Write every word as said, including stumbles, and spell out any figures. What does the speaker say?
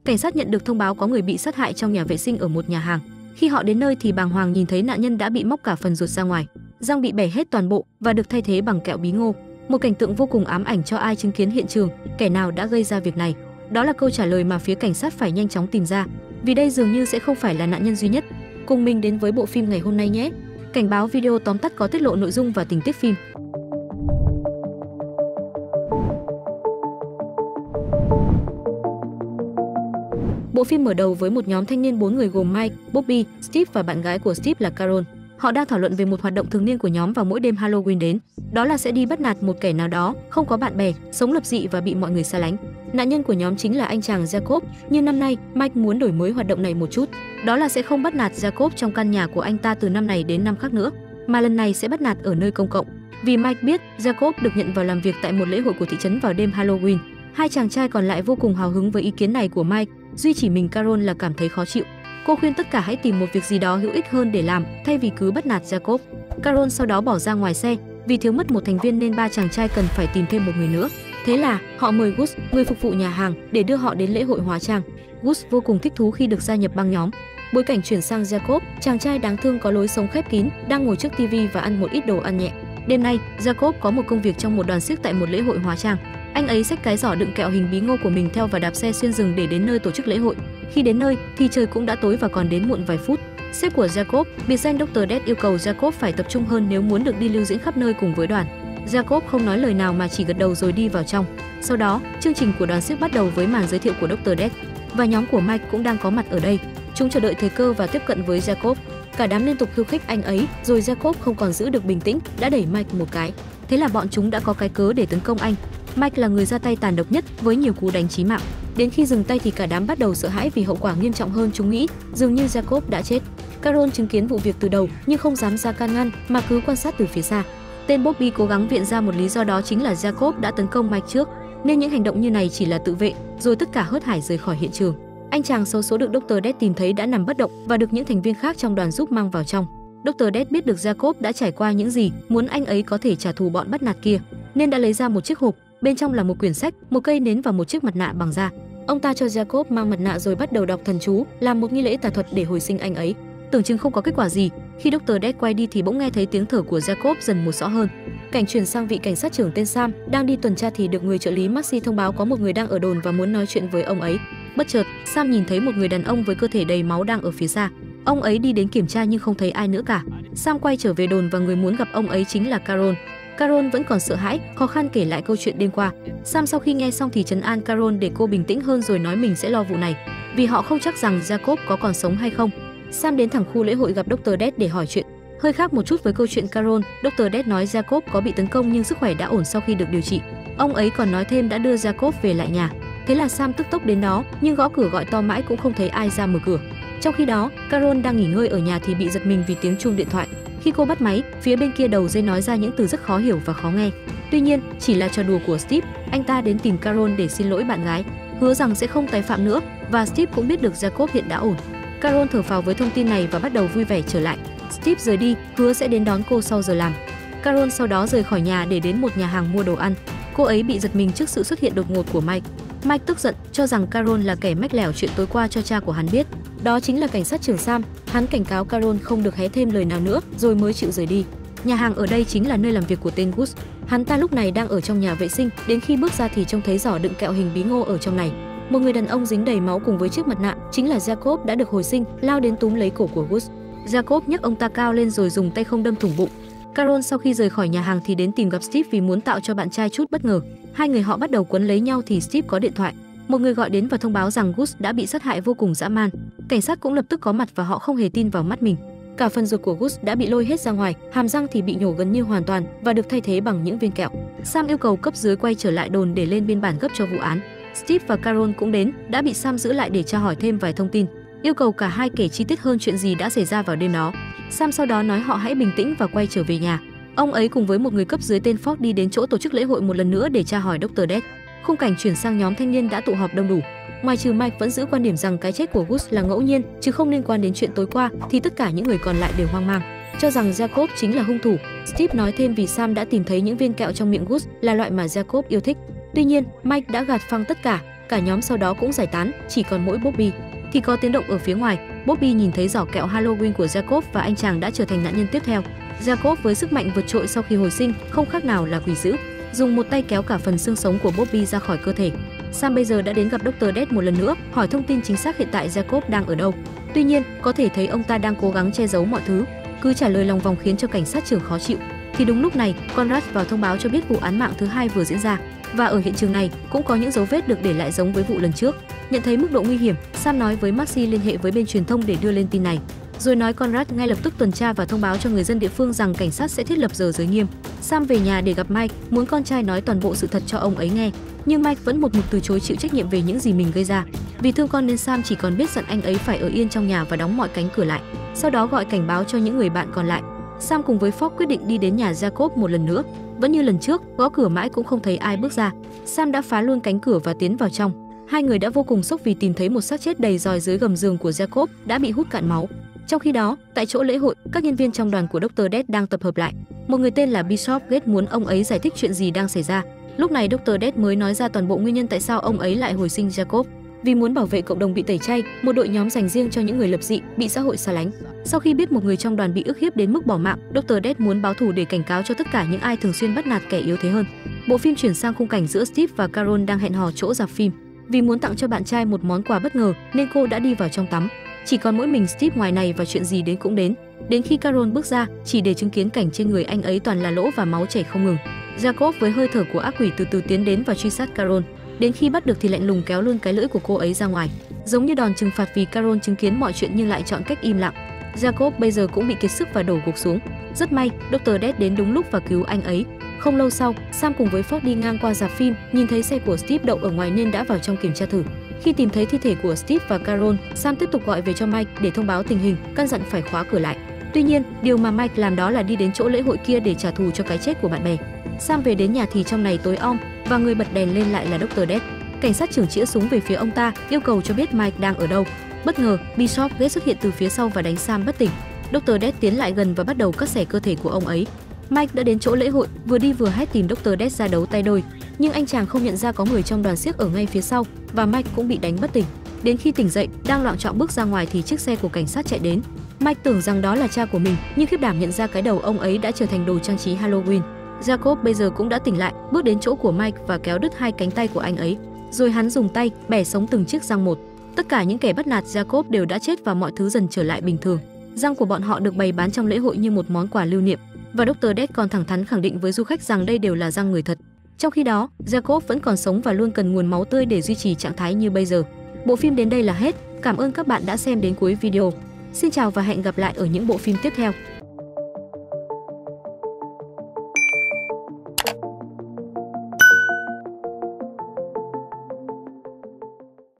Cảnh sát nhận được thông báo có người bị sát hại trong nhà vệ sinh ở một nhà hàng. Khi họ đến nơi thì bàng hoàng nhìn thấy nạn nhân đã bị móc cả phần ruột ra ngoài, răng bị bẻ hết toàn bộ và được thay thế bằng kẹo bí ngô. Một cảnh tượng vô cùng ám ảnh cho ai chứng kiến hiện trường. Kẻ nào đã gây ra việc này? Đó là câu trả lời mà phía cảnh sát phải nhanh chóng tìm ra, vì đây dường như sẽ không phải là nạn nhân duy nhất. Cùng mình đến với bộ phim ngày hôm nay nhé. Cảnh báo video tóm tắt có tiết lộ nội dung và tình tiết phim. Bộ phim mở đầu với một nhóm thanh niên bốn người gồm Mike, Bobby, Steve và bạn gái của Steve là Carol. Họ đang thảo luận về một hoạt động thường niên của nhóm vào mỗi đêm Halloween đến. Đó là sẽ đi bắt nạt một kẻ nào đó, không có bạn bè, sống lập dị và bị mọi người xa lánh. Nạn nhân của nhóm chính là anh chàng Jacob. Nhưng năm nay, Mike muốn đổi mới hoạt động này một chút. Đó là sẽ không bắt nạt Jacob trong căn nhà của anh ta từ năm này đến năm khác nữa, mà lần này sẽ bắt nạt ở nơi công cộng. Vì Mike biết Jacob được nhận vào làm việc tại một lễ hội của thị trấn vào đêm Halloween. Hai chàng trai còn lại vô cùng hào hứng với ý kiến này của Mike, duy chỉ mình Carol là cảm thấy khó chịu. Cô khuyên tất cả hãy tìm một việc gì đó hữu ích hơn để làm, thay vì cứ bắt nạt Jacob. Carol sau đó bỏ ra ngoài xe, vì thiếu mất một thành viên nên ba chàng trai cần phải tìm thêm một người nữa. Thế là họ mời Gus, người phục vụ nhà hàng, để đưa họ đến lễ hội hóa trang. Gus vô cùng thích thú khi được gia nhập băng nhóm. Bối cảnh chuyển sang Jacob, chàng trai đáng thương có lối sống khép kín, đang ngồi trước tivi và ăn một ít đồ ăn nhẹ. Đêm nay, Jacob có một công việc trong một đoàn xiếc tại một lễ hội hóa trang. Anh ấy xách cái giỏ đựng kẹo hình bí ngô của mình theo và đạp xe xuyên rừng để đến nơi tổ chức lễ hội. Khi đến nơi thì trời cũng đã tối và còn đến muộn vài phút. Sếp của Jacob, biệt danh doctor Death, yêu cầu Jacob phải tập trung hơn nếu muốn được đi lưu diễn khắp nơi cùng với đoàn. Jacob không nói lời nào mà chỉ gật đầu rồi đi vào trong. Sau đó, chương trình của đoàn xiếc bắt đầu với màn giới thiệu của doctor Death, và nhóm của Mike cũng đang có mặt ở đây. Chúng chờ đợi thời cơ và tiếp cận với Jacob. Cả đám liên tục khiêu khích anh ấy, rồi Jacob không còn giữ được bình tĩnh, đã đẩy Mike một cái. Thế là bọn chúng đã có cái cớ để tấn công anh. Mike là người ra tay tàn độc nhất với nhiều cú đánh chí mạng. Đến khi dừng tay thì cả đám bắt đầu sợ hãi vì hậu quả nghiêm trọng hơn chúng nghĩ, dường như Jacob đã chết. Carol chứng kiến vụ việc từ đầu nhưng không dám ra can ngăn mà cứ quan sát từ phía xa. Tên Bobby cố gắng viện ra một lý do, đó chính là Jacob đã tấn công Mike trước, nên những hành động như này chỉ là tự vệ, rồi tất cả hớt hải rời khỏi hiện trường. Anh chàng xấu số được doctor Death tìm thấy đã nằm bất động và được những thành viên khác trong đoàn giúp mang vào trong. doctor Death biết được Jacob đã trải qua những gì, muốn anh ấy có thể trả thù bọn bắt nạt kia, nên đã lấy ra một chiếc hộp, bên trong là một quyển sách, một cây nến và một chiếc mặt nạ bằng da. Ông ta cho Jacob mang mặt nạ rồi bắt đầu đọc thần chú, làm một nghi lễ tà thuật để hồi sinh anh ấy. Tưởng chừng không có kết quả gì, khi doctor Death quay đi thì bỗng nghe thấy tiếng thở của Jacob dần một rõ hơn. Cảnh chuyển sang vị cảnh sát trưởng tên Sam đang đi tuần tra thì được người trợ lý Maxi thông báo có một người đang ở đồn và muốn nói chuyện với ông ấy. Bất chợt, Sam nhìn thấy một người đàn ông với cơ thể đầy máu đang ở phía xa. Ông ấy đi đến kiểm tra nhưng không thấy ai nữa cả. Sam quay trở về đồn và người muốn gặp ông ấy chính là Carol. Carol vẫn còn sợ hãi, khó khăn kể lại câu chuyện đêm qua. Sam sau khi nghe xong thì trấn an Carol để cô bình tĩnh hơn rồi nói mình sẽ lo vụ này, vì họ không chắc rằng Jacob có còn sống hay không. Sam đến thẳng khu lễ hội gặp doctor Death để hỏi chuyện. Hơi khác một chút với câu chuyện Carol, doctor Death nói Jacob có bị tấn công nhưng sức khỏe đã ổn sau khi được điều trị. Ông ấy còn nói thêm đã đưa Jacob về lại nhà. Thế là Sam tức tốc đến đó, nhưng gõ cửa gọi to mãi cũng không thấy ai ra mở cửa. Trong khi đó, Carol đang nghỉ ngơi ở nhà thì bị giật mình vì tiếng chuông điện thoại. Khi cô bắt máy, phía bên kia đầu dây nói ra những từ rất khó hiểu và khó nghe. Tuy nhiên, chỉ là trò đùa của Steve. Anh ta đến tìm Carol để xin lỗi bạn gái, hứa rằng sẽ không tái phạm nữa, và Steve cũng biết được Jacob hiện đã ổn. Carol thở phào với thông tin này và bắt đầu vui vẻ trở lại. Steve rời đi, hứa sẽ đến đón cô sau giờ làm. Carol sau đó rời khỏi nhà để đến một nhà hàng mua đồ ăn. Cô ấy bị giật mình trước sự xuất hiện đột ngột của Mike. Mike tức giận, cho rằng Carol là kẻ mách lẻo chuyện tối qua cho cha của hắn biết. Đó chính là cảnh sát trưởng Sam. Hắn cảnh cáo Carol không được hé thêm lời nào nữa, rồi mới chịu rời đi. Nhà hàng ở đây chính là nơi làm việc của tên Gus. Hắn ta lúc này đang ở trong nhà vệ sinh, đến khi bước ra thì trông thấy giỏ đựng kẹo hình bí ngô ở trong này. Một người đàn ông dính đầy máu cùng với chiếc mặt nạ, chính là Jacob đã được hồi sinh, lao đến túm lấy cổ của Gus. Jacob nhấc ông ta cao lên rồi dùng tay không đâm thủng bụng. Carol sau khi rời khỏi nhà hàng thì đến tìm gặp Steve vì muốn tạo cho bạn trai chút bất ngờ. Hai người họ bắt đầu quấn lấy nhau thì Steve có điện thoại. Một người gọi đến và thông báo rằng Gus đã bị sát hại vô cùng dã man. Cảnh sát cũng lập tức có mặt và họ không hề tin vào mắt mình. Cả phần ruột của Gus đã bị lôi hết ra ngoài, hàm răng thì bị nhổ gần như hoàn toàn và được thay thế bằng những viên kẹo. Sam yêu cầu cấp dưới quay trở lại đồn để lên biên bản gấp cho vụ án. Steve và Carol cũng đến, đã bị Sam giữ lại để tra hỏi thêm vài thông tin, yêu cầu cả hai kể chi tiết hơn chuyện gì đã xảy ra vào đêm đó. Sam sau đó nói họ hãy bình tĩnh và quay trở về nhà. Ông ấy cùng với một người cấp dưới tên Ford đi đến chỗ tổ chức lễ hội một lần nữa để tra hỏi doctor Death. Khung cảnh chuyển sang nhóm thanh niên đã tụ họp đông đủ. Ngoài trừ Mike vẫn giữ quan điểm rằng cái chết của Gus là ngẫu nhiên chứ không liên quan đến chuyện tối qua, thì tất cả những người còn lại đều hoang mang, cho rằng Jacob chính là hung thủ. Steve nói thêm vì Sam đã tìm thấy những viên kẹo trong miệng Gus là loại mà Jacob yêu thích. Tuy nhiên, Mike đã gạt phăng tất cả, cả nhóm sau đó cũng giải tán, chỉ còn mỗi Bobby. Thì có tiếng động ở phía ngoài, Bobby nhìn thấy giỏ kẹo Halloween của Jacob và anh chàng đã trở thành nạn nhân tiếp theo. Jacob với sức mạnh vượt trội sau khi hồi sinh, không khác nào là quỷ dữ, dùng một tay kéo cả phần xương sống của Bobby ra khỏi cơ thể. Sam bây giờ đã đến gặp doctor Death một lần nữa, hỏi thông tin chính xác hiện tại Jacob đang ở đâu. Tuy nhiên, có thể thấy ông ta đang cố gắng che giấu mọi thứ, cứ trả lời lòng vòng khiến cho cảnh sát trưởng khó chịu. Thì đúng lúc này, Conrad vào thông báo cho biết vụ án mạng thứ hai vừa diễn ra, và ở hiện trường này cũng có những dấu vết được để lại giống với vụ lần trước. Nhận thấy mức độ nguy hiểm, Sam nói với Maxie liên hệ với bên truyền thông để đưa lên tin này, rồi nói Conrad ngay lập tức tuần tra và thông báo cho người dân địa phương rằng cảnh sát sẽ thiết lập giờ giới nghiêm. Sam về nhà để gặp Mike, muốn con trai nói toàn bộ sự thật cho ông ấy nghe, nhưng Mike vẫn một mực từ chối chịu trách nhiệm về những gì mình gây ra. Vì thương con nên Sam chỉ còn biết dặn anh ấy phải ở yên trong nhà và đóng mọi cánh cửa lại, sau đó gọi cảnh báo cho những người bạn còn lại. Sam cùng với Fogg quyết định đi đến nhà Jacob một lần nữa. Vẫn như lần trước, gõ cửa mãi cũng không thấy ai bước ra. Sam đã phá luôn cánh cửa và tiến vào trong. Hai người đã vô cùng sốc vì tìm thấy một xác chết đầy roi dưới gầm giường của Jacob đã bị hút cạn máu. Trong khi đó, tại chỗ lễ hội, các nhân viên trong đoàn của doctor Death đang tập hợp lại. Một người tên là Bishop Gate muốn ông ấy giải thích chuyện gì đang xảy ra. Lúc này doctor Death mới nói ra toàn bộ nguyên nhân tại sao ông ấy lại hồi sinh Jacob. Vì muốn bảo vệ cộng đồng bị tẩy chay, một đội nhóm dành riêng cho những người lập dị, bị xã hội xa lánh. Sau khi biết một người trong đoàn bị ức hiếp đến mức bỏ mạng, doctor Death muốn báo thù để cảnh cáo cho tất cả những ai thường xuyên bắt nạt kẻ yếu thế hơn. Bộ phim chuyển sang khung cảnh giữa Steve và Carol đang hẹn hò chỗ rạp phim. Vì muốn tặng cho bạn trai một món quà bất ngờ nên cô đã đi vào trong tắm. Chỉ còn mỗi mình Steve ngoài này và chuyện gì đến cũng đến. Đến khi Carol bước ra, chỉ để chứng kiến cảnh trên người anh ấy toàn là lỗ và máu chảy không ngừng. Jacob với hơi thở của ác quỷ từ từ tiến đến và truy sát Carol. Đến khi bắt được thì lạnh lùng kéo luôn cái lưỡi của cô ấy ra ngoài, giống như đòn trừng phạt vì Carol chứng kiến mọi chuyện nhưng lại chọn cách im lặng. Jacob bây giờ cũng bị kiệt sức và đổ gục xuống. Rất may, doctor Death đến đúng lúc và cứu anh ấy. Không lâu sau, Sam cùng với Fogg đi ngang qua rạp phim, nhìn thấy xe của Steve đậu ở ngoài nên đã vào trong kiểm tra thử. Khi tìm thấy thi thể của Steve và Carol, Sam tiếp tục gọi về cho Mike để thông báo tình hình, căn dặn phải khóa cửa lại. Tuy nhiên, điều mà Mike làm đó là đi đến chỗ lễ hội kia để trả thù cho cái chết của bạn bè. Sam về đến nhà thì trong này tối om và người bật đèn lên lại là doctor Death. Cảnh sát trưởng chĩa súng về phía ông ta, yêu cầu cho biết Mike đang ở đâu. Bất ngờ, Bishop Gate xuất hiện từ phía sau và đánh Sam bất tỉnh. doctor Death tiến lại gần và bắt đầu cắt xẻ cơ thể của ông ấy. Mike đã đến chỗ lễ hội, vừa đi vừa hét tìm doctor Death ra đấu tay đôi, nhưng anh chàng không nhận ra có người trong đoàn xiếc ở ngay phía sau và Mike cũng bị đánh bất tỉnh. Đến khi tỉnh dậy, đang loạng choạng bước ra ngoài thì chiếc xe của cảnh sát chạy đến. Mike tưởng rằng đó là cha của mình, nhưng khiếp đảm nhận ra cái đầu ông ấy đã trở thành đồ trang trí Halloween. Jacob bây giờ cũng đã tỉnh lại, bước đến chỗ của Mike và kéo đứt hai cánh tay của anh ấy, rồi hắn dùng tay bẻ sống từng chiếc răng một. Tất cả những kẻ bắt nạt Jacob đều đã chết và mọi thứ dần trở lại bình thường. Răng của bọn họ được bày bán trong lễ hội như một món quà lưu niệm, và doctor Death còn thẳng thắn khẳng định với du khách rằng đây đều là răng người thật. Trong khi đó, Jacob vẫn còn sống và luôn cần nguồn máu tươi để duy trì trạng thái như bây giờ. Bộ phim đến đây là hết. Cảm ơn các bạn đã xem đến cuối video. Xin chào và hẹn gặp lại ở những bộ phim tiếp theo.